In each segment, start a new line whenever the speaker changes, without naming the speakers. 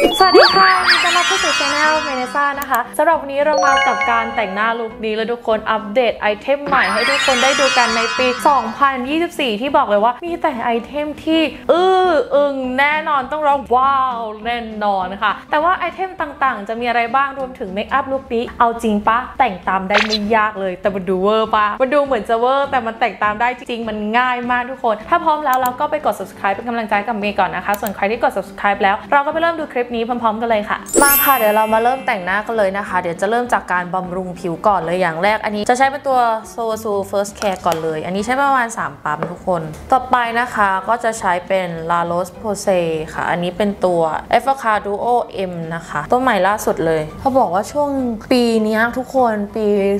สวัสดีค่ะยินดีต้อนรับเข้าสู่ Channel เมเนซ่านะคะสำหรับวันนี้เรามากับการแต่งหน้าลุคนี้แล้วทุกคนอัปเดตไอเทมใหม่ให้ทุกคนได้ดูกันในปี 2024 ที่บอกเลยว่ามีแต่ไอเทมที่อึ้งแน่นอนต้องร้องว้าวแน่นอนค่ะแต่ว่าไอเทมต่างๆจะมีอะไรบ้างรวมถึงเมคอัพลุคนี้เอาจริงปะแต่งตามได้ไม่ยากเลยแต่มันดูเวอร์ปะมันดูเหมือนจะเวอร์แต่มันแต่งตามได้จริงๆมันง่ายมากทุกคนถ้าพร้อมแล้วเราก็ไปกด subscribe เป็นกำลังใจกับเมย์ก่อนนะคะส่วนใครที่กด subscribe แล้วเราก็ไปเริ่มดูคลิปนี้พร้อมๆกันเลยค่ะมาค่ะเดี๋ยวเรามาเริ่มแต่งหน้ากันเลยนะคะเดี๋ยวจะเริ่มจากการบำรุงผิวก่อนเลยอย่างแรกอันนี้จะใช้เป็นตัว Sosu First Care ก่อนเลยอันนี้ใช้ประมาณ3ปั๊มทุกคนต่อไปนะคะก็จะใช้เป็น La Roche-Posay ค่ะอันนี้เป็นตัว Avocado M นะคะตัวใหม่ล่าสุดเลยเขาบอกว่าช่วงปีนี้ทุกคนปี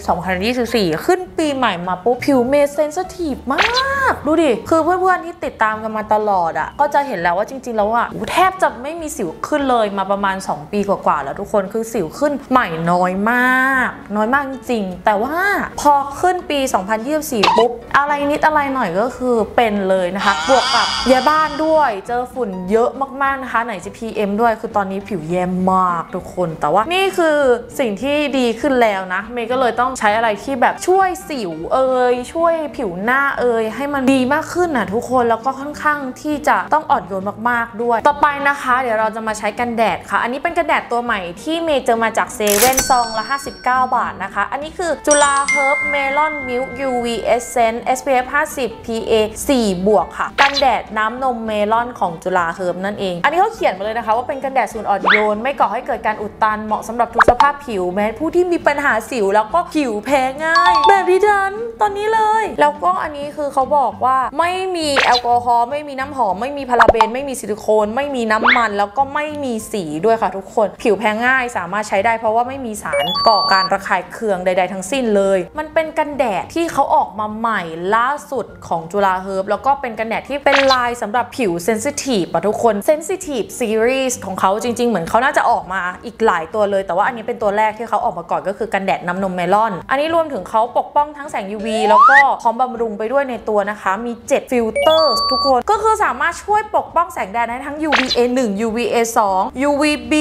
2024 ขึ้นปีใหม่มาปุ๊บผิวเมย์เซนซิทีฟมากดูดิคือเพื่อนๆที่ติดตามกันมาตลอดอ่ะก็จะเห็นแล้วว่าจริงๆแล้วอ่ะแทบจะไม่มีสิวขึ้นเลยมาประมาณ2ปีกว่าๆแล้วทุกคนคือสิวขึ้นใหม่น้อยมากจริงๆแต่ว่าพอขึ้นปี 2024 ปุ๊บอะไรนิดอะไรหน่อยก็คือเป็นเลยนะคะบวกกับย้ายบ้านด้วยเจอฝุ่นเยอะมากๆนะคะไหนจะ PM ด้วยคือตอนนี้ผิวแย่มากทุกคนแต่ว่านี่คือสิ่งที่ดีขึ้นแล้วนะเมย์ก็เลยต้องใช้อะไรที่แบบช่วยสิวช่วยผิวหน้าให้มันดีมากขึ้นนะทุกคนแล้วก็ค่อนข้างที่จะต้องอ่อนโยนมากๆด้วยต่อไปนะคะเดี๋ยวเราจะมาใช้กันแดดค่ะอันนี้เป็นกันแดดตัวใหม่ที่เมย์เจอมาจากเซเว่นซองละ59 บาทนะคะอันนี้คือจุฬาเฮิร์บเมลอนมิลค์ UV Essence SPF 50 PA 4 บวกค่ะกันแดดน้ำนมเมลอนของจุฬาเฮิร์บนั่นเองอันนี้เขาเขียนมาเลยนะคะว่าเป็นกันแดดสูตรอ่อนโยนไม่ก่อให้เกิดการอุดตันเหมาะสำหรับทุกสภาพผิวแม้ผู้ที่มีปัญหาสิวแล้วก็ผิวแพ้ง่ายแบบที่ฉันตอนนี้เลยแล้วก็อันนี้คือเขาบอกว่าไม่มีแอลกอฮอล์ไม่มีน้ำหอมไม่มีพาราเบนไม่มีซิลิโคนไม่มีน้ำมันแล้วก็ไม่มีสีด้วยค่ะทุกคนผิวแพ้ง่ายสามารถใช้ได้เพราะว่าไม่มีสารก่อการระคายเคืองใดๆทั้งสิ้นเลยมันเป็นกันแดดที่เขาออกมาใหม่ล่าสุดของจุฬาเฮิร์บแล้วก็เป็นกันแดดที่เป็นลายสำหรับผิวเซนซิทีฟทุกคนเซนซิทีฟซีรีส์ของเขาจริงๆเหมือนเขาน่าจะออกมาอีกหลายตัวเลยแต่ว่าอันนี้เป็นตัวแรกที่เขาออกมาก่อนก็คือกันแดดน้ำนมเมลอนอันนี้รวมถึงเขาปกป้องทั้งแสง UV แล้วก็พร้อมบำรุงไปด้วยในตัวนะคะมี7ฟิลเตอร์ทุกคนก็คือสามารถช่วยปกป้องแสงแดดได้ทั้ง UVA 1 UVA 2 UVB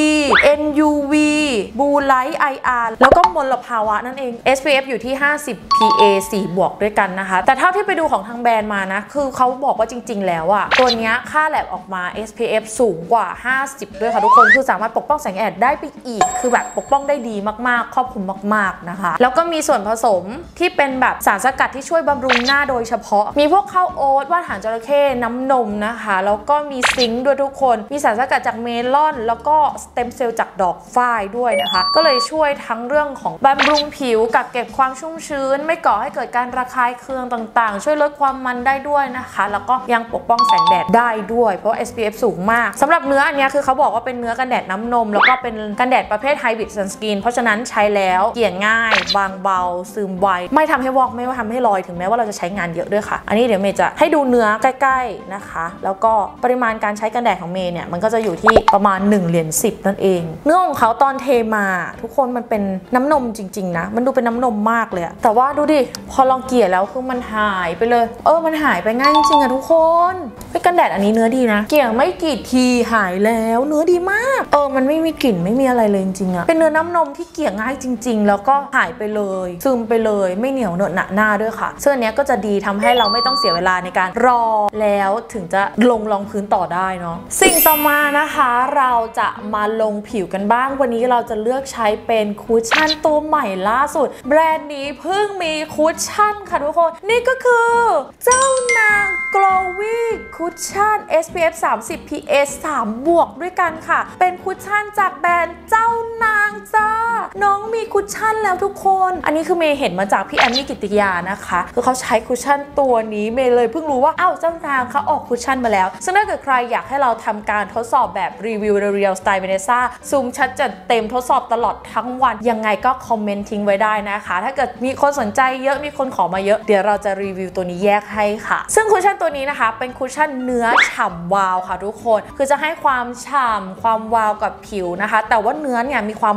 NUV Blue Light IR แล้วก็มลภาวะนั่นเอง SPF อยู่ที่50 PA 4 บวกด้วยกันนะคะแต่เท่าที่ไปดูของทางแบรนด์มานะคือเขาบอกว่าจริงๆแล้วอะตัวนี้ค่าแลบออกมา SPF สูงกว่า50ด้วยค่ะทุกคนคือสามารถปกป้องแสงแดดได้ไปอีกคือแบบปกป้องได้ดีมากๆครอบคลุมมากๆนะคะแล้วก็มีส่วนผสมที่เป็นแบบสารสกัดที่ช่วยบำรุงหน้าโดยเฉพาะมีพวกข้าวโอ๊ตว่านหางจระเข้น้ำนมนะคะแล้วก็มีซิงค์ด้วยทุกคนมีสารสกัดจากเมลอนแล้วก็สเต็มเซลล์จากดอกฝ้ายด้วยนะคะก็เลยช่วยทั้งเรื่องของบำรุงผิวกักเก็บความชุ่มชื้นไม่ก่อให้เกิดการระคายเคืองต่างๆช่วยลดความมันได้ด้วยนะคะแล้วก็ยังปกป้องแสงแดดได้ด้วยเพราะ SPF สูงมากสำหรับเนื้ออันนี้คือเขาบอกว่าเป็นเนื้อกันแดดน้ำนมแล้วก็เป็นกันแดดประเภทไฮบริดซันสกรีนเพราะฉะนั้นใช้แล้วเกลี่ยง่ายบางเบาซึมไวไม่ทำให้วอกไม่ทำให้ลอยถึงแม้ว่าเราจะใช้งานเยอะด้วยค่ะอันนี้เดี๋ยวเมย์จะให้ดูเนื้อใกล้ๆนะคะแล้วก็ปริมาณการใช้กันแดดของเมย์เนี่ยมันก็จะอยู่ที่ประมาณ1 เหรียญ 10นั่นเองเนื้อของเขาตอนเทมาทุกคนมันเป็นน้ำนมจริงๆนะมันดูเป็นน้ำนมมากเลยแต่ว่าดูดิพอลองเกลี่ยแล้วคือมันหายไปเลยมันหายไปง่ายจริงๆอะทุกคนกันแดดอันนี้เนื้อดีนะเกลี่ยไม่กี่ทีหายแล้วเนื้อดีมากมันไม่มีกลิ่นไม่มีอะไรเลยจริงๆอะเป็นเนื้อน้ำนมที่เกลี่ยง่ายจริงๆแล้วก็หายไปเลยซึมไปเลยไม่เหนียวเหนอะหนะหน้าด้วยค่ะซึ่งอันนี้ก็จะดีทำให้เราไม่ต้องเสียเวลาในการรอแล้วถึงจะลงรองพื้นต่อได้เนาะสิ่งต่อมานะคะเราจะมาลงผิวกันบ้างวันนี้เราจะเลือกใช้เป็นคุชชั่นตัวใหม่ล่าสุดแบรนด์นี้เพิ่งมีคุชชั่นค่ะทุกคนนี่ก็คือเจ้านาง Glowy คุชชั่น SPF 30 PA 3 บวกด้วยกันค่ะเป็นคุชชั่นจากแบรนด์เจ้านางจ้าน้องมีคุชชั่นแล้วทุกคนอันนี้คือเมย์เห็นมาจากพี่แอมมี่กิติยานะคะคือเขาใช้คุชชั่นตัวนี้เมย์เลยเพิ่งรู้ว่าเจ้านางเขาออกคุชชั่นมาแล้วซึ่งถ้าเกิดใครอยากให้เราทำการทดสอบแบบรีวิวเรียลสไตล์เวเนซ่าซูมชัดจัดเต็มทดสอบตลอดทั้งวันยังไงก็คอมเมนต์ทิ้งไว้ได้นะคะถ้าเกิดมีคนสนใจเยอะมีคนขอมาเยอะเดี๋ยวเราจะรีวิวตัวนี้แยกให้ค่ะซึ่งคุชชั่นตัวนี้นะคะเป็นคุชชั่นเนื้อฉ่ำวาวค่ะทุกคนคือจะให้ความฉ่ำความวาวกับผิวนะคะแต่ว่าเนื้อเนี่ยมีความ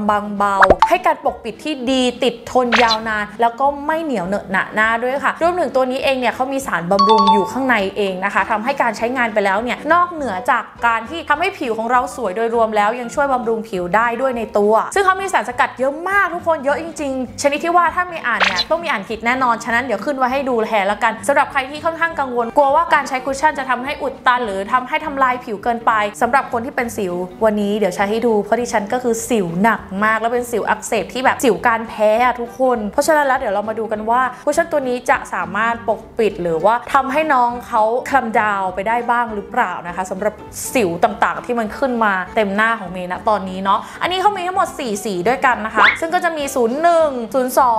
บางเบาให้การปกปิดที่ดีติดทนยาวนานแล้วก็ไม่เหนียวเหนอะหนะหน้าด้วยค่ะรวมถึงตัวนี้เองเนี่ยเขามีสารบำรุงอยู่ข้างในเองนะคะทำให้การใช้งานไปแล้วเนี่ยนอกเหนือจากการที่ทำให้ผิวของเราสวยโดยรวมแล้วยังช่วยบำรุงผิวได้ด้วยในตัวซึ่งเขามีสารสกัดเยอะมากทุกคนเยอะจริงๆชนิดที่ว่าถ้ามีอ่านเนี่ยต้องมีอ่านผิดแน่นอนฉะนั้นเดี๋ยวขึ้นไว้ให้ดูแทนแล้วกันสำหรับใครที่ค่อนข้างกังวลกลัวว่าการใช้คุชชั่นจะทำให้อุดตันหรือทำให้ทำลายผิวเกินไปสำหรับคนที่เป็นสิววันนี้เดี๋ยวใช้ให้ดูเพราะดิฉันก็คือสิวหนักมากแล้วเป็นสิวอักเสบที่แบบสิวการแพ้ทุกคนเพราะฉะนั้นแล้วเดี๋ยวเรามาดูกันว่าคุชชั่นตัวนี้จะสามารถปกปิดหรือว่าทำให้น้องเขาคลำดาวไปได้บ้างหรือเปล่านะคะสำหรับสิวต่างๆที่มันขึ้นมาเต็มหน้าของเมย์ณตอนนี้เนาะอันนี้เขามีทั้งหมด4 สีด้วยกันนะคะซึ่งก็จะมี01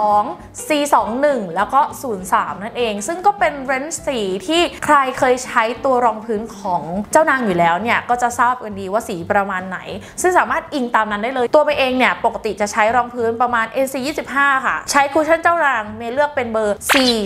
02 C21 แล้วก็03นั่นเองซึ่งก็เป็นเรนจ์สีที่ใครเคยใช้ตัวรองพื้นของเจ้านางอยู่แล้วเนี่ยก็จะทราบกันดีว่าสีประมาณไหนซึ่งสามารถอิงตามนั้นได้เลยตัวเมย์เองเนี่ยปกติจะใช้รองพื้นประมาณ NC25 ค่ะใช้คุชชั่นเจ้านางเมย์เลือกเป็นเบอร์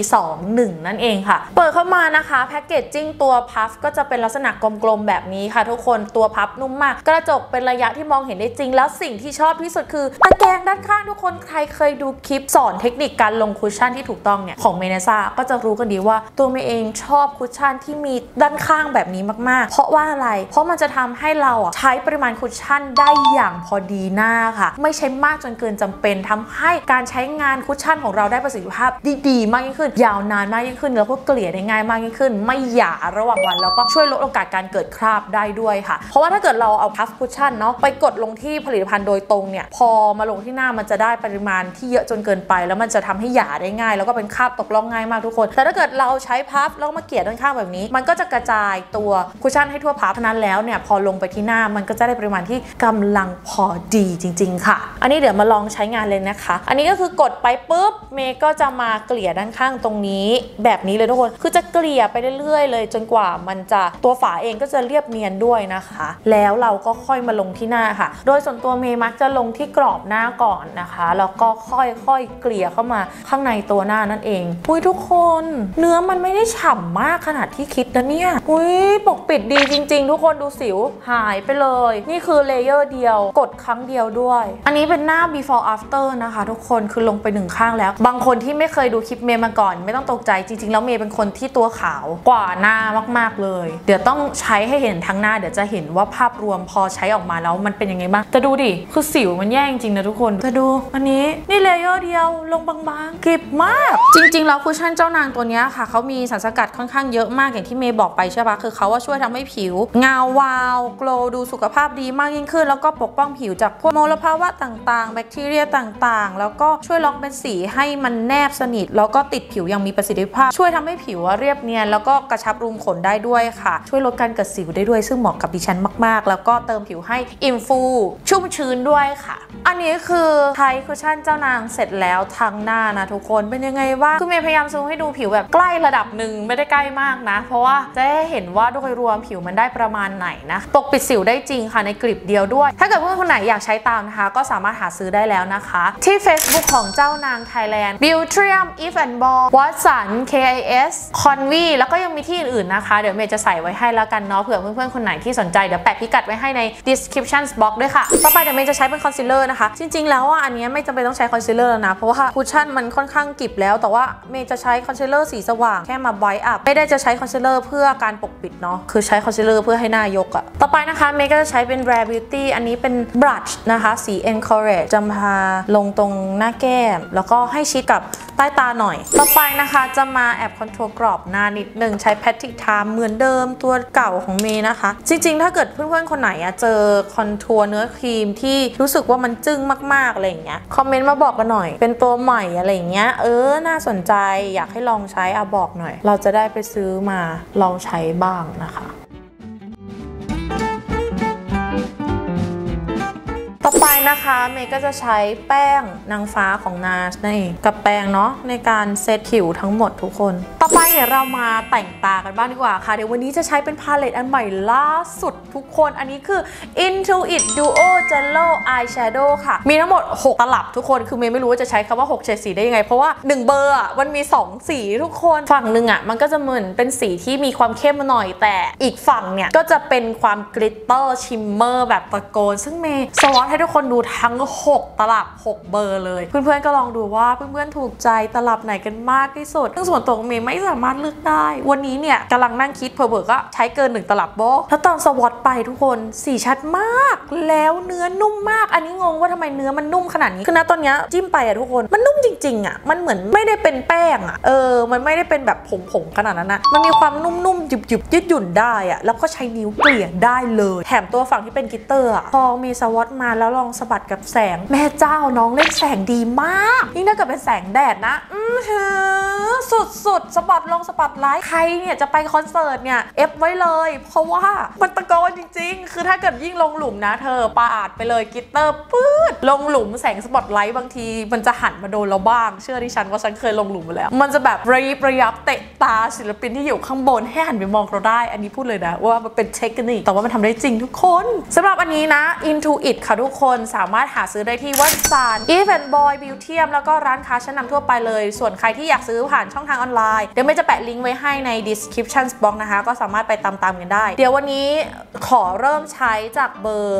C21 นั่นเองค่ะเปิดเข้ามานะคะแพ็กเกจจิ้งตัวพัฟก็จะเป็นลักษณะกลมๆแบบนี้ค่ะทุกคนตัวพัฟนุ่มมากกระจกเป็นระยะที่มองเห็นได้จริงแล้วสิ่งที่ชอบที่สุดคือตะแกรงด้านข้างทุกคนใครเคยดูคลิปสอนเทคนิคการลงคุชชั่นที่ถูกต้องเนี่ยของเมเนซ่าก็จะรู้กันดีว่าตัวเมย์เองชอบคุชชั่นที่มีด้านข้างแบบนี้มากๆเพราะว่าอะไรเพราะมันจะทำให้เราใช้ปริมาณคุชชั่นได้อย่างพอดีหน้าค่ะไม่ใช่มากจนเกินจำเป็นทำให้การใช้งานคุชชั่นของเราได้ประสิทธิภาพดีมากยิ่งขึ้นยาวนานมากยิ่งขึ้นแล้วก็เกลี่ยได้ง่ายมากยิ่งขึ้นไม่หยาระหว่างวันแล้วก็ช่วยลดโอกาสการเกิดคราบได้ด้วยค่ะเพราะว่าถ้าเกิดเราเอาพัฟคุชชั่นเนาะไปกดลงที่ผลิตภัณฑ์โดยตรงเนี่ยพอมาลงที่หน้ามันจะได้ปริมาณที่เยอะจนเกินไปแล้วมันจะทำให้หยาได้ง่ายแล้วก็เป็นคราบตกล่องง่ายมากทุกคนแต่ถ้าเกิดเราใช้พัฟแล้วมาเกลี่ยด้านข้างแบบนี้มันก็จะกระจายตัวคุชชั่นให้ทั่วพัฟนั้นแล้วเนี่ยพอลงไปที่หน้ามันก็จะได้ปริมาณที่กำลังพอดีจริงๆค่ะอันนี้เดี๋ยวมาลองใช้งานเลยนะคะอันนี้ก็คือกดไปปุ๊บเมย์ก็จะมาเกลี่ยด้านข้างตรงนี้แบบนี้เลยทุกคนคือจะเกลี่ยไปเรื่อยๆเลยจนกว่ามันจะตัวฝาเองก็จะเรียบเนียนด้วยนะคะแล้วเราก็ค่อยมาลงที่หน้าค่ะโดยส่วนตัวเมย์มักจะลงที่กรอบหน้าก่อนนะคะแล้วก็ค่อยๆเกลี่ยเข้ามาข้างในตัวหน้านั่นเองอุ้ยทุกคนเนื้อมันไม่ได้ฉ่ำมากขนาดที่คิดนะเนี่ยอุ้ยปกปิดดีจริงๆทุกคนดูสิวหายไปเลยนี่คือเลเยอร์เดียวกดครั้งเดียวด้วยอันนี้เป็นหน้า before after นะคะทุกคนคือลงไป1ข้างแล้วบางคนที่ไม่เคยดูคลิปเมย์มาก่อนไม่ต้องตกใจจริงๆแล้วเมย์เป็นคนที่ตัวขาวกว่าหน้ามากๆเลยเดี๋ยวต้องใช้ให้เห็นทั้งหน้าเดี๋ยวจะเห็นว่าภาพรวมพอใช้ออกมาแล้วมันเป็นยังไงบ้างจะดูดิคือสิวมันแย่จริงๆนะทุกคนจะดูอันนี้นี่เลเยอร์เดียวลงบางๆกริบมากจริงๆแล้วคุชชั่นเจ้านางตัวนี้ค่ะเขามีสารสกัดค่อนข้างเยอะมากอย่างที่เมย์บอกไปใช่ปะคือเขาว่าช่วยทำให้ผิวเงาวาวโกลว์ดูสุขภาพดีมากยิ่งขึ้นแล้วก็ปกป้องผิวจากพวกมลภาวะต่างๆแบคทีเรียต่างๆแล้วก็ช่วยล็อกเป็นสีให้มันแนบสนิทแล้วก็ติดผิวอย่างมีประสิทธิภาพช่วยทำให้ผิวเรียบเนียนแล้วก็กระชับรูมขนได้ด้วยค่ะช่วยลดการเกิดสิวได้ด้วยซึ่งเหมาะกับดิฉันมากๆแล้วก็เติมผิวให้อิ่มฟูชุ่มชื้นด้วยค่ะอันนี้คือใช้คุชชั่นเจ้านางเสร็จแล้วทั้งหน้านะทุกคนเป็นยังไงบ้างคือเมย์พยายามซูมให้ดูผิวแบบใกล้ระดับหนึ่งไม่ได้ใกล้มากนะเพราะว่าจะได้เห็นว่าโดยรวมผิวมันได้ประมาณไหนนะปกปิดสิวได้จริงค่ะในกริบเดียวด้วยถ้าเกิดเพื่อนคนไหนอยากใช้ตามนะคะก็สามารถหาซื้อได้แล้วนะคะที่ Facebook ของเจ้านาง Thailand Beautrium If and Ball Watson KIS Convi แล้วก็ยังมีที่อื่นๆนะคะเดี๋ยวเมย์จะใส่ไว้ให้แล้วกันเนาะเผื่อเพื่อนๆคนไหนที่สนใจเดี๋ยวแปะพิกัดไว้ให้ใน description box ด้วยค่ะต่อไปเดี๋ยวเมย์จะใช้เป็นคอนซีลเลอร์นะคะจริงๆแล้วอันนี้ไม่จำเป็นต้องใช้คอนซีลเลอร์แล้วนะเพราะว่าคุชชั่นมันค่อนข้างกริบแล้วแต่ว่าเมย์จะใช้คอนซีลเลอร์สีสว่างแค่มาไบรท์อัพไม่ได้จะใช้คอนซีลเลอร์เพื่อการปกปิดเนาะคือใช้คอนซีลเลอร์เพื่อให้หน้ายกอะต่อไปนะคะเมย์ก็จะใช้เป็น Rare Beauty อันนี้เป็นบลัชนะคะสี Encourage จะมาลงตรงหน้าแก้มแล้วก็ให้ชิดกับใต้ตาหน่อยต่อไปนะคะจะมาแอบคอนโทรลกรอบหน้านิดนึงใช้แพทติกไทม์เหมือนเดิมตัวเก่าของเมย์นะคะจริงๆถ้าเกิดเพื่อนๆคนไหนเจอคอนทัวร์เนื้อครีมที่รู้สึกว่ามันจึ้งมากๆอะไรอย่างเงี้ยคอมเมนต์มาบอกกันหน่อยเป็นตัวใหม่อะไรอย่างเงี้ยน่าสนใจอยากให้ลองใช้บอกหน่อยเราจะได้ไปซื้อมาลองใช้บ้างนะคะต่อไปนะคะเมย์ก็จะใช้แป้งนางฟ้าของ NARS นั่นเองกับแป้งเนาะในการเซตผิวทั้งหมดทุกคนต่อไปเดี๋ยวเรามาแต่งตากันบ้างดีกว่าค่ะเดี๋ยววันนี้จะใช้เป็นพาเลตอันใหม่ล่าสุดทุกคนอันนี้คือ Intuit Duo Jello Eyeshadow ค่ะมีทั้งหมด6ตลับทุกคนคือเมย์ไม่รู้ว่าจะใช้คำว่า6เฉดสีได้ยังไงเพราะว่า1เบอร์มันมี2สีทุกคนฝั่งหนึ่งมันก็จะเหมือนเป็นสีที่มีความเข้มมาหน่อยแต่อีกฝั่งเนี่ยก็จะเป็นความกลิตเตอร์ชิมเมอร์แบบตะโกนซึ่งเมย์สวอตให้ทุกคนคนดูทั้ง6ตลับ6เบอร์เลยเพื่อนๆก็ลองดูว่าเพื่อนๆถูกใจตลับไหนกันมากที่สุดซึ่งส่วนตัวเมย์ไม่สามารถเลือกได้วันนี้เนี่ยกำลังนั่งคิดเพอเบอร์ก็ใช้เกิน1ตลับโบแล้วตอนสวอตไปทุกคนสีชัดมากแล้วเนื้อนุ่มมากอันนี้งงว่าทำไมเนื้อมันนุ่มขนาดนี้คือนะตอนนี้จิ้มไปอะทุกคนมันนุ่มจริงๆอะมันเหมือนไม่ได้เป็นแป้งอะมันไม่ได้เป็นแบบผงขนาดนั้นนะมันมีความนุ่มๆหยุบๆยืดหยุ่นได้อะแล้วก็ใช้นิ้วเกลี่ยได้เลยแถมตัวฝั่งที่เป็นกลิตเตอร์อะพอมีสวอตมาแล้วลองสะบัดกับแสงแม่เจ้าน้องเล่นแสงดีมากยิ่งถ้าเกิดเป็นแสงแดดนะสุดๆสปอตไลท์ใครเนี่ยจะไปคอนเสิร์ตเนี่ยเอฟไว้เลยเพราะว่ามันตะโกนจริงๆคือถ้าเกิดยิ่งลงหลุมนะเธอปาดไปเลยกลิตเตอร์ปื๊ดลงหลุมแสงสปอตไลท์บางทีมันจะหันมาโดนเราบ้างเชื่อดิฉันว่าฉันเคยลงหลุมมาแล้วมันจะแบบระยับเตะตาศิลปินที่อยู่ข้างบนให้หันไปมองเราได้อันนี้พูดเลยนะว่ามันเป็นเทคนิคแต่ว่ามันทำได้จริงทุกคนสำหรับอันนี้นะ Into It ค่ะทุกคนสามารถหาซื้อได้ที่วัดสาร Eve and Boy Beautium แล้วก็ร้านค้าชั้นนำทั่วไปเลยส่วนใครที่อยากซื้อผ่านช่องทางออนไลน์เดี๋ยวไม่จะแปะลิงก์ไว้ให้ใน description box นะคะก็สามารถไปตามกันได้เดี๋ยววันนี้ขอเริ่มใช้จากเบอร์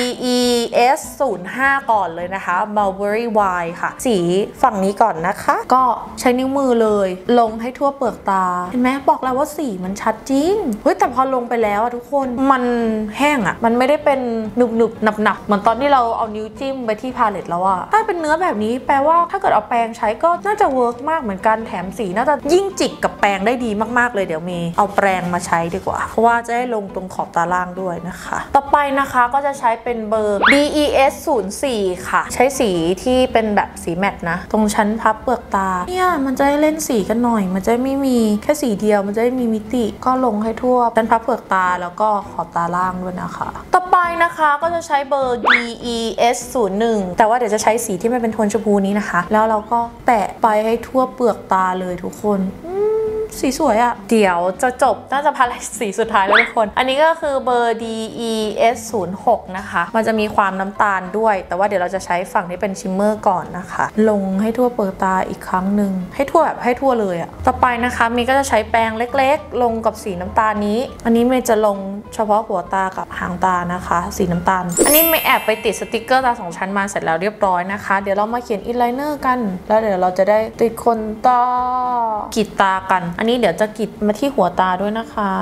DES 05 ก่อนเลยนะคะ Mulberry Wine ค่ะสีฝั่งนี้ก่อนนะคะก็ใช้นิ้วมือเลยลงให้ทั่วเปลือกตาเห็นไหมบอกแล้วว่าสีมันชัดจริงเฮ้ยแต่พอลงไปแล้วทุกคนมันแห้งอะมันไม่ได้เป็นหนึบหนับเหมือนตอนที่เราเอานิ้วจิ้มไปที่พาเลตแล้วอะถ้าเป็นเนื้อแบบนี้แปลว่าถ้าเกิดเอาแปรงใช้ก็น่าจะเวิร์กมากเหมือนกันแถมสีน่าจะยิ่งจิกกับแปรงได้ดีมากๆเลยเดี๋ยวมีเอาแปรงมาใช้ดีกว่าเพราะว่าจะได้ลงตรงขอบตาล่างด้วยนะคะต่อไปนะคะก็จะใช้เป็นเบอร์ DES 04 ค่ะใช้สีที่เป็นแบบสีแมตต์นะตรงชั้นพับเปลือกตาเนี่ยมันจะได้เล่นสีกันหน่อยมันจะไม่มีแค่สีเดียวมันจะได้มีมิติก็ลงให้ทั่วชั้นพับเปลือกตาแล้วก็ขอบตาล่างด้วยนะคะต่อไปนะคะก็จะใช้เบอร์ DES 01 แต่ว่าเดี๋ยวจะใช้สีที่มันเป็นโทนชมพูนี้นะคะแล้วเราก็แตะไปให้ทั่วเปลือกตาเลยทุกคนสีสวยอะเดี๋ยวจะจบน่าจะพาเลตสีสุดท้ายแล้วทุกคนอันนี้ก็คือเบอร์ DES 06 นะคะมันจะมีความน้ำตาลด้วยแต่ว่าเดี๋ยวเราจะใช้ฝั่งที่เป็นชิมเมอร์ก่อนนะคะลงให้ทั่วเปลือกตาอีกครั้งหนึ่งให้ทั่วแบบให้ทั่วเลยอะต่อไปนะคะมีก็จะใช้แปรงเล็กๆลงกับสีน้ำตาลนี้อันนี้เมย์จะลงเฉพาะหัวตากับหางตานะคะสีน้ำตาลอันนี้เมย์แอบไปติดสติกเกอร์ตา2ชั้นมาเสร็จแล้วเรียบร้อยนะคะเดี๋ยวเรามาเขียนอินไลเนอร์กันแล้วเดี๋ยวเราจะได้ติดขนตากรีดตากันอันนี้เดี๋ยวจะกรีดมาที่หัวตาด้วยนะคะ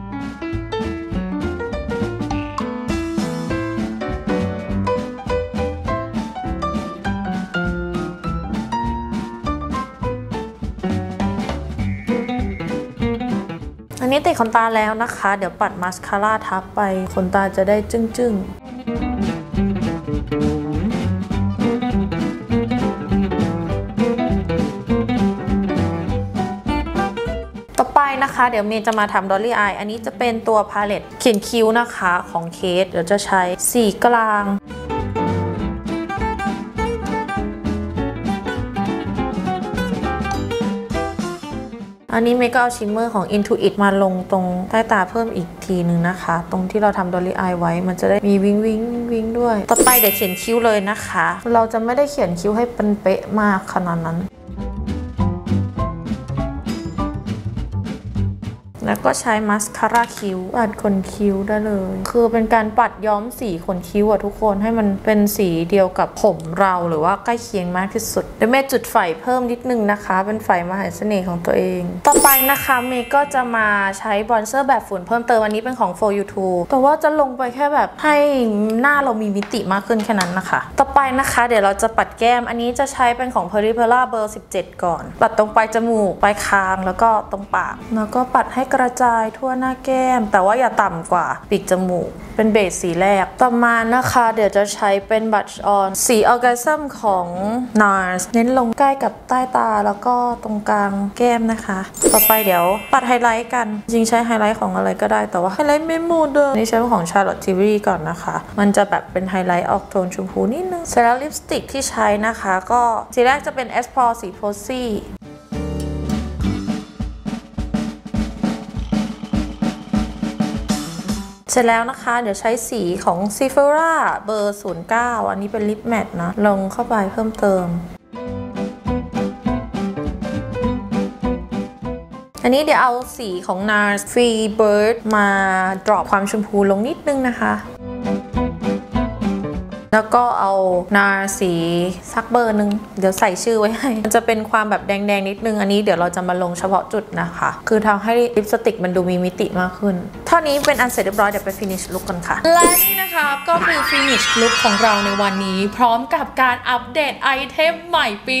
อันนี้ติดขนตาแล้วนะคะเดี๋ยวปัดมาสคาร่าทับไปขนตาจะได้จึ้งนะคะเดี๋ยวเมย์จะมาทำดอลลี่อายอันนี้จะเป็นตัวพาเลตเขียนคิ้วนะคะของเคสเดี๋ยวจะใช้สีกลางอันนี้เมย์ก็เอาชิมเมอร์ของ Into It มาลงตรงใต้ตาเพิ่มอีกทีนึงนะคะตรงที่เราทำดอลลี่อายไว้มันจะได้มีวิงด้วยต่อไปเดี๋ยวเขียนคิ้วเลยนะคะเราจะไม่ได้เขียนคิ้วให้เป็นเป๊ะมากขนาดนั้นแล้วก็ใช้มัสคาร่าคิ้วปัดขนคิ้วได้เลยคือเป็นการปัดย้อมสีขนคิ้วอะทุกคนให้มันเป็นสีเดียวกับผมเราหรือว่าใกล้เคียงมากที่สุดเดี๋ยวเมย์จุดไฟเพิ่มนิดนึงนะคะเป็นไฟมหาเสน่ห์ของตัวเองต่อไปนะคะเมย์ก็จะมาใช้บรอนเซอร์แบบฝุ่นเพิ่มเติมอันนี้เป็นของ For You Too แต่ว่าจะลงไปแค่แบบให้หน้าเรามีมิติมากขึ้นแค่นั้นนะคะต่อไปนะคะเดี๋ยวเราจะปัดแก้มอันนี้จะใช้เป็นของ Peripera เบอร์ 17 ก่อนปัดตรงปลายจมูกปลายคางแล้วก็ตรงปากแล้วก็ปัดให้กระจายทั่วหน้าแก้มแต่ว่าอย่าต่ำกว่าปีกจมูกเป็นเบสสีแรกต่อมานะคะเดี๋ยวจะใช้เป็นบัตช์ออนสีออร์แกซัมของ NARS เน้นลงใกล้กับใต้ตาแล้วก็ตรงกลางแก้มนะคะต่อไปเดี๋ยวปัดไฮไลท์กันจริงใช้ไฮไลท์ของอะไรก็ได้แต่ว่าไฮไลท์ไม่หมดเลยนี่ใช้ของ Charlotte Tilbury ก่อนนะคะมันจะแบบเป็นไฮไลท์ออกโทนชมพูนิดนึงเสร็จแล้วลิปสติกที่ใช้นะคะก็สีแรกจะเป็น Esport สี Posyเสร็จแล้วนะคะเดี๋ยวใช้สีของ Sephora เบอร์ 09 อันนี้เป็นลิปแมตต์นะลงเข้าไปเพิ่มเติมอันนี้เดี๋ยวเอาสีของ NARS Free Bird มาดรอปความชมพูลงนิดนึงนะคะแล้วก็เอานาสีสักเบอร์นึงเดี๋ยวใส่ชื่อไว้ให้มันจะเป็นความแบบแดงๆนิดนึงอันนี้เดี๋ยวเราจะมาลงเฉพาะจุดนะคะคือทำให้ลิปสติกมันดูมีมิติมากขึ้นเท่านี้เป็นอันเสร็จเรียบร้อยเดี๋ยวไป finish look กันค่ะและนี่นะคะก็คือ finish look ของเราในวันนี้พร้อมกับการอัปเดตไอเทมใหม่ปี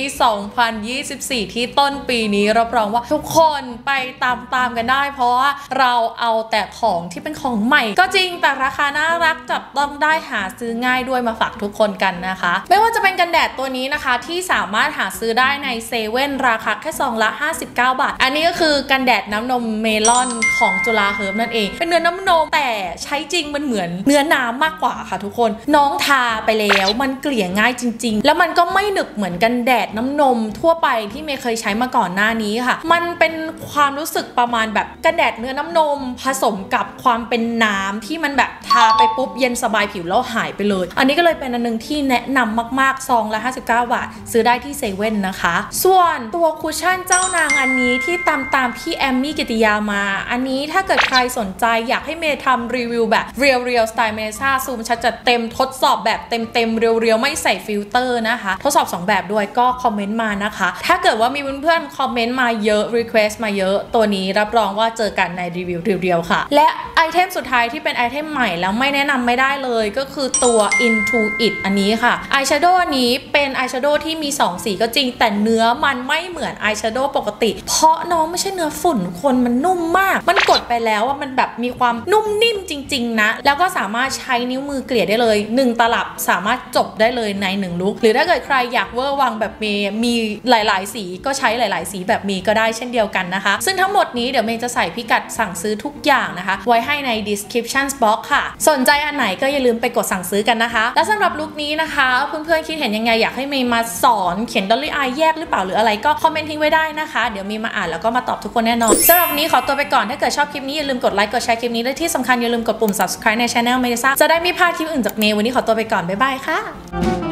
2024 ที่ต้นปีนี้รับรองว่าทุกคนไปตามกันได้เพราะว่าเราเอาแต่ของที่เป็นของใหม่ก็จริงแต่ราคาน่ารักจับต้องได้หาซื้อง่ายด้วยมาฝากทุกคนกันนะคะไม่ว่าจะเป็นกันแดดตัวนี้นะคะที่สามารถหาซื้อได้ในเซเว่นราคาแค่ซองละ59 บาทอันนี้ก็คือกันแดดน้ำนมเมลอนของจุฬาเฮิร์บนั่นเองเป็นเนื้อน้ำนมแต่ใช้จริงมันเหมือนเนื้อน้ำมากกว่าค่ะทุกคนน้องทาไปแล้วมันเกลี่ยง่ายจริงๆแล้วมันก็ไม่หนึบเหมือนกันแดดน้ำนมทั่วไปที่เมย์เคยใช้มาก่อนหน้านี้ค่ะมันเป็นความรู้สึกประมาณแบบกันแดดเนื้อน้ำนมผสมกับความเป็นน้ำที่มันแบบทาไปปุ๊บเย็นสบายผิวแล้วหายไปเลยอันนี้ก็เลยเป็นอันนึงที่แนะนำมากๆซองละ59 บาทซื้อได้ที่เซเว่นนะคะส่วนตัวคุชชั่นเจ้านางอันนี้ที่ตามพี่แอมมี่กิติยามาอันนี้ถ้าเกิดใครสนใจอยากให้เมย์ทำรีวิวแบบเรียวสไตล์เมซ่าซูมชัดจัดเต็มทดสอบแบบเต็มเรียวไม่ใส่ฟิลเตอร์นะคะทดสอบ2แบบด้วยก็คอมเมนต์มานะคะถ้าเกิดว่ามีเพื่อนๆคอมเมนต์มาเยอะรีเควสต์มาเยอะตัวนี้รับรองว่าเจอกันในรีวิวเรียวค่ะและไอเทมสุดท้ายที่เป็นไอเทมใหม่แล้วไม่แนะนำไม่ได้เลยก็คือตัว Into It อันนี้ค่ะอายแชโดว์นี้เป็นอายแชโดว์ที่มี2สีก็จริงแต่เนื้อมันไม่เหมือนอายแชโดว์ปกติเพราะน้องไม่ใช่เนื้อฝุ่นคนมันนุ่มมากมันกดไปแล้วว่ามันแบบมีความนุ่มนิ่มจริงๆนะแล้วก็สามารถใช้นิ้วมือเกลี่ยได้เลย1ตลับสามารถจบได้เลยใน1ลุคหรือถ้าเกิดใครอยากเวอร์วังแบบเมย์มีหลายๆสีก็ใช้หลายๆสีแบบมีก็ได้เช่นเดียวกันนะคะซึ่งทั้งหมดนี้เดี๋ยวเมย์จะใส่พิกัดสั่งซื้อทุกอย่างนะคะไว้ให้ใน description box ค่ะสนใจอันไหนก็อย่าลืมไปกดสั่งซื้อกันนะคะและสำหรับลุคนี้นะคะเพื่อนๆคิดเห็นยังไงอยากให้เมย์มาสอนเขียน dolly eye แยกหรือเปล่าหรืออะไรก็คอมเมนต์ทิ้งไว้ได้นะคะเดี๋ยวเมย์มาอ่านแล้วก็มาตอบทุกคนแน่นอนสำหรับวันนี้ขอตัวไปก่อนถ้าเกิดชอบคลิปนี้อย่าลืมกดไลค์กดแชร์คลิปนี้และที่สำคัญอย่าลืมกดปุ่ม subscribe ใน channel เมย์ซ่าจะได้ไม่พลาดคลิปอื่นจากเมย์วันนี้ขอตัวไปก่อนบ๊ายบายค่ะ